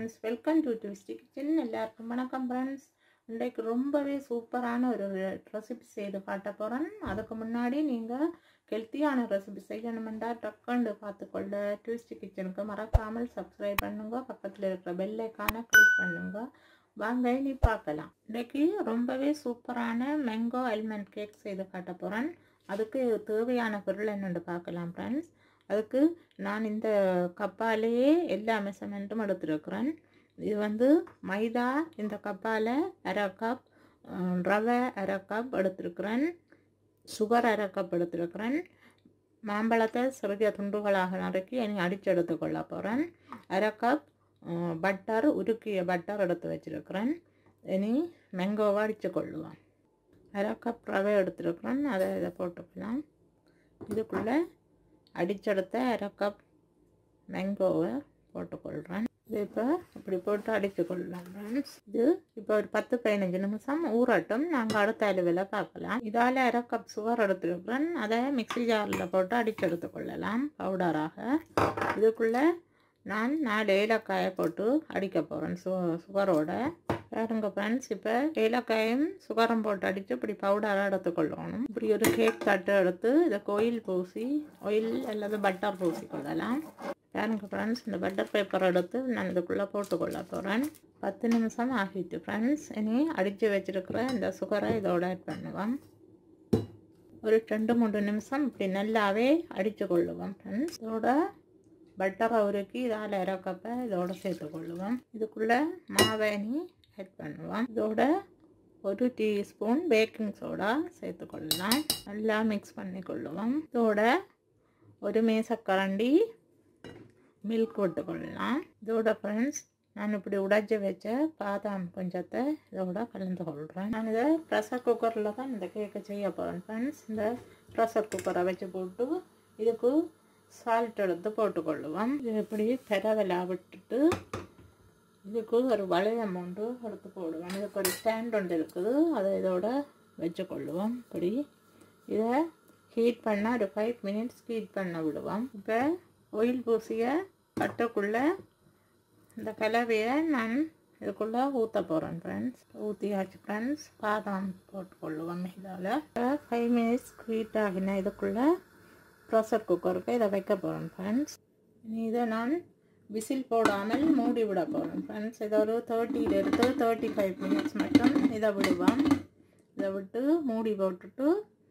friends, welcome to tbsp kitchen. எல்லாருக்கும் வணக்கம் friends. இன்றைக்கு ரொம்பவே சூப்பரான ஒரு ரெசிபி செய்து காட்ட போறேன். அதுக்கு முன்னாடி நீங்க ஹெல்த்தியான ரெசிபி செய்யணும்னா டக்குன்னு பார்த்துக்கொள்ள tbsp kitchen-க்கு மறக்காமல் சப்ஸ்கிரைப் பண்ணுங்க. பக்கத்துல இருக்கிற பெல் ஐகானை கிளிக் பண்ணுங்க. வாங்க இனி பார்க்கலாம். இன்றைக்கு ரொம்பவே சூப்பரான மேங்கோ ஆல்மண்ட் கேக் செய்து காட்ட போறேன். அதுக்கு தேவையான பொருள் என்னன்னு பார்க்கலாம் friends. அதுக்கு நான் இந்த கப்பாலேயே எல்லா மெஷர்மெண்ட்டும் எடுத்துருக்கிறேன். இது வந்து மைதா இந்த கப்பால் அரை கப், ரவை அரை கப் எடுத்துருக்கிறேன், சுகர் அரை கப் எடுத்துருக்கிறேன், மாம்பழத்தை சிறிய துண்டுகளாக நறுக்கி இனி அடித்து எடுத்துக்கொள்ள போகிறேன், அரை கப் பட்டர் உருக்கிய பட்டர் எடுத்து வச்சுருக்கிறேன். இனி மேங்கோவை அடித்து கொள்ளுவோம். அரை கப் ரவை எடுத்துருக்கிறேன், அதை இதை போட்டுக்கலாம். இதுக்குள்ளே அடிச்செடுத்த அரை கப் மேங்கோவை போட்டுக்கொள்கிறேன். இது இப்போ இப்படி போட்டு அடித்து கொள்ளலாம் ஃப்ரெண்ட்ஸ். இது இப்போ ஒரு 10-15 நிமிஷம் ஊறட்டும். நாங்கள் அடுத்த அளவில் பார்க்கலாம். இதால் அரை கப் சுகர் எடுத்துருக்கிறேன். அதை மிக்ஸி ஜாரில் போட்டு அடித்து எடுத்துக்கொள்ளலாம் பவுடராக. இதுக்குள்ளே நான் 4 ஏலக்காயை போட்டு அடிக்க போகிறேன் சுகரோட. பாருங்க ஃப்ரெண்ட்ஸ், இப்போ ஏலக்காயும் சுகரம் போட்டு அடித்து இப்படி பவுடராக எடுத்துக்கொள்ளணும். இப்படி ஒரு கேக் தட்டு எடுத்து இதை ஆயில் அல்லது பட்டர் பூசி கொள்ளலாம். பாருங்க ஃப்ரெண்ட்ஸ், இந்த பட்டர் பேப்பர் எடுத்து நான் இதுக்குள்ளே போட்டுக்கொள்ள போகிறேன். 10 நிமிஷம் ஆகிட்டு ஃப்ரெண்ட்ஸ். இனி அடித்து வச்சுருக்கிற இந்த சுகரை இதோட ஆட் பண்ணுவோம். ஒரு 2-3 நிமிஷம் இப்படி நல்லாவே அடித்து கொள்ளுவோம் ஃப்ரெண்ட்ஸ். இதோட பட்டரை உருக்கி இதால் அரை கப்பை இதோட சேர்த்துக்கொள்ளுவோம். இதுக்குள்ளே மாவேனி ஆட் பண்ணுவோம். இதோட 1 டீஸ்பூன் பேக்கிங் சோடா சேர்த்துக்கொள்ளலாம். நல்லா மிக்ஸ் பண்ணி கொள்ளுவோம். இதோட ஒரு மேசக்கரண்டி மில்க் விட்டுக்கொள்ளலாம். இதோட ஃப்ரெண்ட்ஸ், நான் இப்படி உடைச்சி வச்ச பாதாம் கொஞ்சத்தை இதோட கலந்து கொள்கிறேன். நான் இதை ப்ரெஷர் குக்கரில் தான் இந்த கேக்கை செய்ய போகிறேன் ஃப்ரெண்ட்ஸ். இந்த ப்ரெஷர் குக்கரை வச்சு போட்டு இதுக்கு சால்ட் எடுத்து போட்டுக்கொள்ளுவோம். இது இப்படி பெரவலாக விட்டுட்டு இதுக்கு ஒரு வளையம் ஒன்று எடுத்து போடுவோம். இதுக்கு ஒரு ஸ்டாண்ட் ஒன்று இருக்குது, அதை இதோட வச்சுக்கொள்ளுவோம். இப்படி இதை ஹீட் பண்ணால் ஒரு 5 மினிட்ஸ் ஹீட் பண்ண விடுவோம். இப்போ ஆயில் பூசிய கட்டுக்குள்ளே இந்த கலவையை நான் இதுக்குள்ளே ஊற்ற போகிறேன் ஃப்ரெண்ட்ஸ். ஊற்றியாச்சு ஃப்ரெண்ட்ஸ். பாதாம் போட்டுக்கொள்ளுவோம். இதால் 5 மினிட்ஸ் ஹீட் ஆகினா இதுக்குள்ளே ப்ரெஷர் குக்கருக்கு இதை வைக்க போகிறேன் ஃப்ரெண்ட்ஸ். இதை நான் விசில் போடாமல் மூடி விட போகிறேன் ஃப்ரெண்ட்ஸ். இதை ஒரு 30 to 35 மினிட்ஸ் மட்டும் இதை விடுவோம். இதை விட்டு மூடி போட்டுட்டு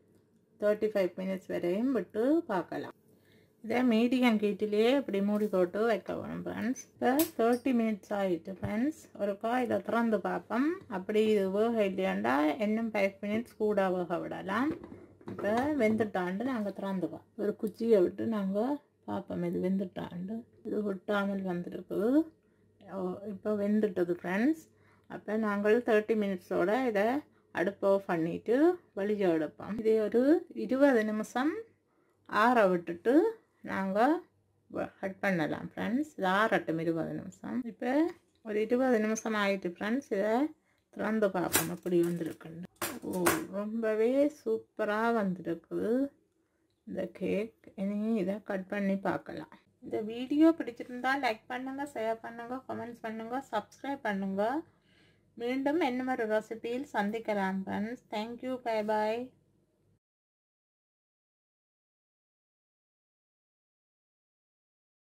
35 மினிட்ஸ் வரையும் விட்டு பார்க்கலாம். இதை மீடியம் ஹீட்டிலேயே இப்படி மூடி போட்டு வைக்க வேணும் ஃப்ரெண்ட்ஸ். இப்போ 30 மினிட்ஸ் ஆகிட்டு ஃப்ரெண்ட்ஸ். ஒருக்கா இதை திறந்து பார்ப்போம். அப்படி இது வேக இல்லையாண்டா இன்னும் 5 மினிட்ஸ் கூட வேக விடலாம். இப்போ வெந்துட்டாண்டு நாங்கள் திறந்துப்போம். ஒரு குச்சியை விட்டு நாங்கள் பார்ப்போம் இது வெந்துட்டாண்டு. இது விட்டாமல் வந்துருக்குது. இப்போ வெந்துட்டது ஃப்ரெண்ட்ஸ். அப்போ நாங்கள் 30 மினிட்ஸோடு இதை அடுப்பு ஆஃப் பண்ணிவிட்டு வெளியே எடுப்போம். இதே ஒரு 20 நிமிஷம் ஆற விட்டுட்டு நாங்கள் கட் பண்ணலாம் ஃப்ரெண்ட்ஸ். இது ஆறட்டும் 20 நிமிஷம். இப்போ ஒரு 20 நிமிஷம் ஆகிட்டு ஃப்ரெண்ட்ஸ். இதை திறந்து பார்ப்போம் அப்படி வந்திருக்குன்னு. ரொம்பவே சூப்பராக வந்திருக்குது இந்த கேக். இனி இதை கட் பண்ணி பார்க்கலாம். இந்த வீடியோ பிடிச்சிருந்தா லைக் பண்ணுங்கள், ஷேர் பண்ணுங்கள், கமெண்ட்ஸ் பண்ணுங்கள், சப்ஸ்கிரைப் பண்ணுங்கள். மீண்டும் இன்னும் ஒரு ரெசிபியில் சந்திக்கலாம் ஃப்ரெண்ட்ஸ். Thank you, bye bye.